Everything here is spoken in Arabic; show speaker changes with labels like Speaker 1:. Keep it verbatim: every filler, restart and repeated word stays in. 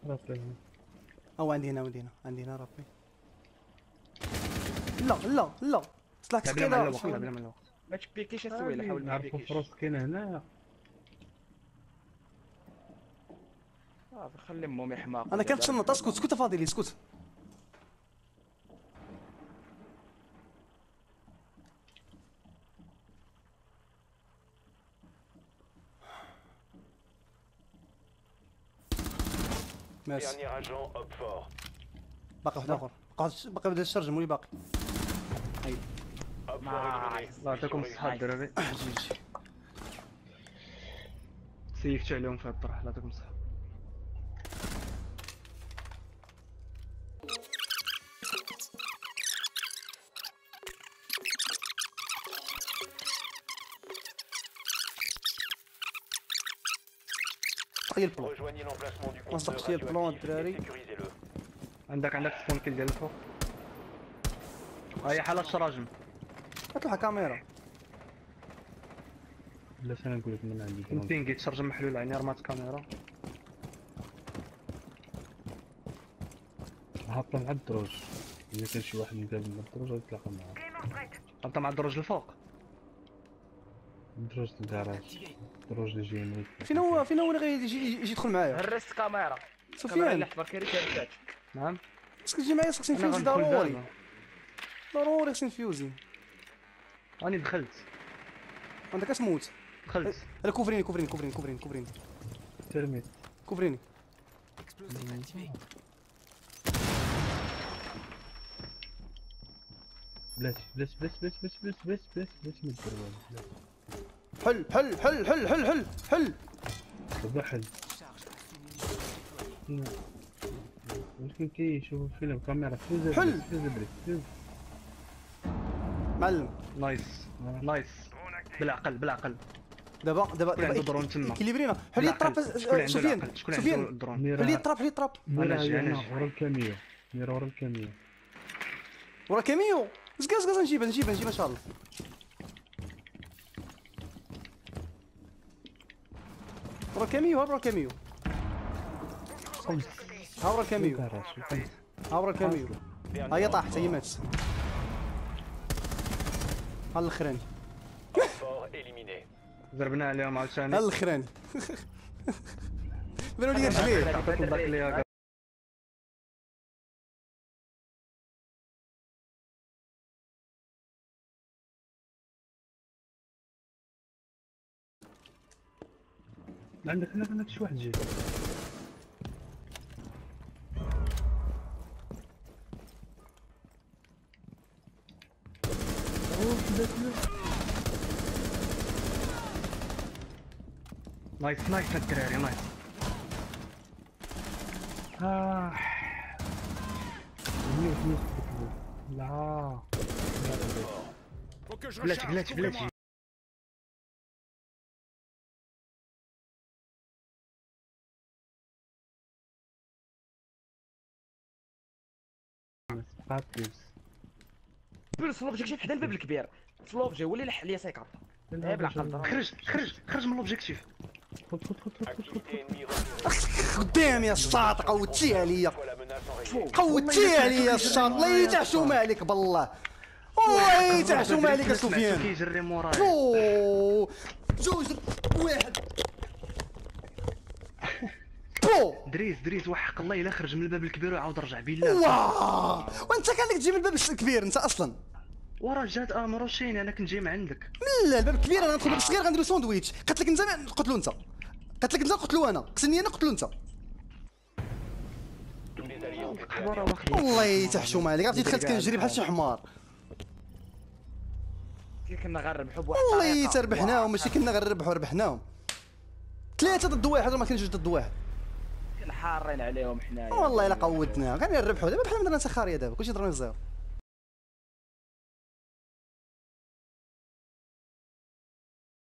Speaker 1: رابي
Speaker 2: او عندي هنا عندي هنا عندي هنا رابي. لا لا لا طلعت
Speaker 3: بلا
Speaker 2: سكينه.
Speaker 3: ما الوقت بلا ما الوقت ما تبيكيش السويله، حاول ما
Speaker 1: نعرفو
Speaker 3: تبيكيش.
Speaker 1: فروس كاين هنايا.
Speaker 3: اه خلي امهم يحماقوا.
Speaker 2: انا كنتسنط. اسكت اسكت فاضي اسكت. ماشي باقي واحد اخر. باقي باقي بدا الشرج مولي باقي.
Speaker 3: نايس.
Speaker 1: الله يعطيكم الصحة الدراري.
Speaker 2: جي جي.
Speaker 1: سيفتو عليهم في هاد الطرح. الله يعطيكم الصحة.
Speaker 2: هي البلان ما صدقتش هي البلان الدراري.
Speaker 1: عندك عندك سبون كيل ديال الفوق. هاي حالة الشراجم.
Speaker 2: غتلوحها كاميرا.
Speaker 4: لا انا نقول لك من عندي
Speaker 1: كنتينكي تشرجم محلول عيني رمات كاميرا.
Speaker 4: هابطه مع الدروج. الا كان شي واحد مقابل مع الدروج غتلاقى معاه.
Speaker 1: هابطه مع الدروج الفوق.
Speaker 4: الدروج الكراج. الدروج اللي جاي من
Speaker 2: فين هو فين هو اللي غيجي يجي يدخل معايا؟
Speaker 3: هرست كاميرا.
Speaker 2: سفيان.
Speaker 3: اللي حضر كيري كارثات.
Speaker 1: نعم.
Speaker 2: خصك تجي معايا. خصك
Speaker 1: انا
Speaker 2: نفيوزي
Speaker 1: غندخل
Speaker 2: ضروري
Speaker 1: دابا.
Speaker 2: ضروري. خصني نفيوزي.
Speaker 1: راني دخلت
Speaker 2: عندك اسموت.
Speaker 1: دخلت.
Speaker 2: لا كوفريني كوفريني كوفريني كوفريني كوفريني
Speaker 4: ترميت.
Speaker 2: كوفريني.
Speaker 4: بلاتي بلاتي بلاتي بلاتي بلاتي بلاتي بلاتي بلاتي بلاتي ما دير والو.
Speaker 2: حل حل حل حل حل حل حل.
Speaker 4: دابا حل. ولكن كيشوفو الفيلم كاميرا فيوز
Speaker 2: حل.
Speaker 4: فيوز بريك فيوز.
Speaker 2: معلم
Speaker 1: نايس نايس. بالعقل بالعقل.
Speaker 2: دابا دابا
Speaker 1: شكون عنده
Speaker 2: دابا
Speaker 1: درون تما؟
Speaker 2: كيليبرينا. حل لي الطراب.
Speaker 1: بالعقل. شكون عنده
Speaker 2: سفيان
Speaker 1: العقل؟ شكون عنده
Speaker 2: سفيان
Speaker 1: الدرون؟
Speaker 2: حل لي الطراب. حل لي الطراب.
Speaker 4: ميرا
Speaker 1: أنا جي-
Speaker 4: هي
Speaker 1: أنا
Speaker 4: هنا
Speaker 1: جي.
Speaker 4: ورا الكاميو. ميرا ورا الكاميو.
Speaker 2: ورا كاميو. زقا زقا نجيبها نجيبها نجيبها ان شاء الله. ورا كاميو. ها ورا كاميو. ها ورا كاميو.
Speaker 4: كراج وخمس.
Speaker 2: ها ورا كاميو. ها هي طاحت هي ماتت. ها الاخراني.
Speaker 1: ضربنا عليهم عاوتاني.
Speaker 2: ها الاخراني. بانوا لي رجليه.
Speaker 1: عطيت الداك اللي
Speaker 4: عندك هنا عندك شي واحد جاي.
Speaker 1: نايس نايس الدراري نايس.
Speaker 4: اه ميوت ميوت. لا
Speaker 1: بلاتي بلاتي بلاتي.
Speaker 4: بابيس.
Speaker 3: بيرس لوبجيكتيف حدا الباب الكبير. فلوبجي هو اللي لح ليا سيكارت. ايه بالعقل.
Speaker 1: خرج خرج خرج من لوبجيكتيف.
Speaker 4: خد خد خد خد خد خد.
Speaker 2: قدام يا الشاط. قوتي عليا قوتي عليا الشاط. الله يتعشوم عليك بالله. الله يتعشوم عليك يا سفيان.
Speaker 1: كيجري مورايا.
Speaker 2: بو جوج واحد. بو
Speaker 1: دريس دريس وحق الله الا خرج من الباب الكبير وعاود رجع بالله.
Speaker 2: واه وانت كان لك تجي من الباب الكبير انت اصلا.
Speaker 1: وراه جات امروشيني انا كنت جاي من عندك.
Speaker 2: لا الباب الكبير انا ندخل الباب الصغير غنديرو ساندويتش. قلت لك انت قتلو انت. قلت لك انت قتلو انا. قتلني انا قتلو انت.
Speaker 1: حضره واخد.
Speaker 2: الله يتحشوم عليك. عرفتي دخلت كنجري بحال شي حمار.
Speaker 3: كنا غنربحوا بواحد
Speaker 2: والله تربحناهم ماشي كنا غنربحوا ربحناهم. ثلاثة ضد واحد وما كاين جوج ضد واحد.
Speaker 3: كنا حارين عليهم حنايا.
Speaker 2: والله الا قودناها. غنربحوا دابا بحال مدرنا سخاريه دابا كلشي ضربنا الزيرو.